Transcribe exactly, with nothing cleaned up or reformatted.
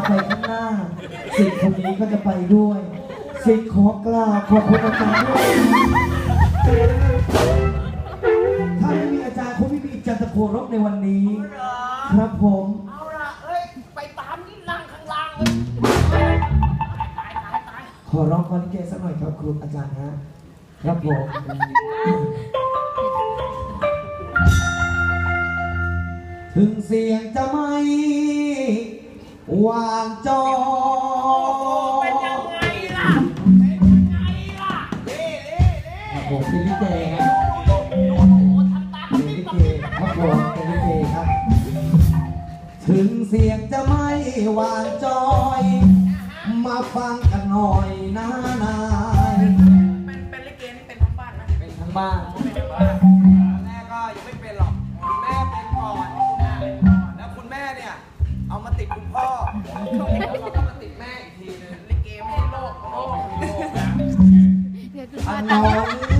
ไปข้างหน้าสิทธิ์คนนี้ก็จะไปด้วยสิทธิ์ขอกล่าวขอบคุณอาจารย์ด้วยถ้าไม่มีอาจารย์คงไม่มีจันทโครบในวันนี้ครับผมเอาละเอ้ยไปตามนี่นั่งข้างล่างเลยตายตายตายขอร้องคอลิเกสักหน่อยครับครูอาจารย์ฮะครับผมถึงเสียงจะไม่หวานจอเป็นยังไงล่ะเป็นยังไงล่ะเล่เล่เล่ผมเป็นลิเกครับเป็นลิเกครับผมเป็นลิเกครับถึงเสียงจะไม่หวานจอยมาฟังกันหน่อยนะนายเป็นเป็นลิเกนี่เป็นทั้งบ้านนะเป็นทั้งบ้านเป็นทั้งบ้านแม่ก็ยังไม่เป็นหรอกคุณแม่เป็นก่อนแล้วคุณแม่เนี่ยเอามาติดคุณพ่อแล้วเราก็มาติดแม่อีกทีนึงลิเกไม่ใช่โลกโลกโลกนะอันน้อง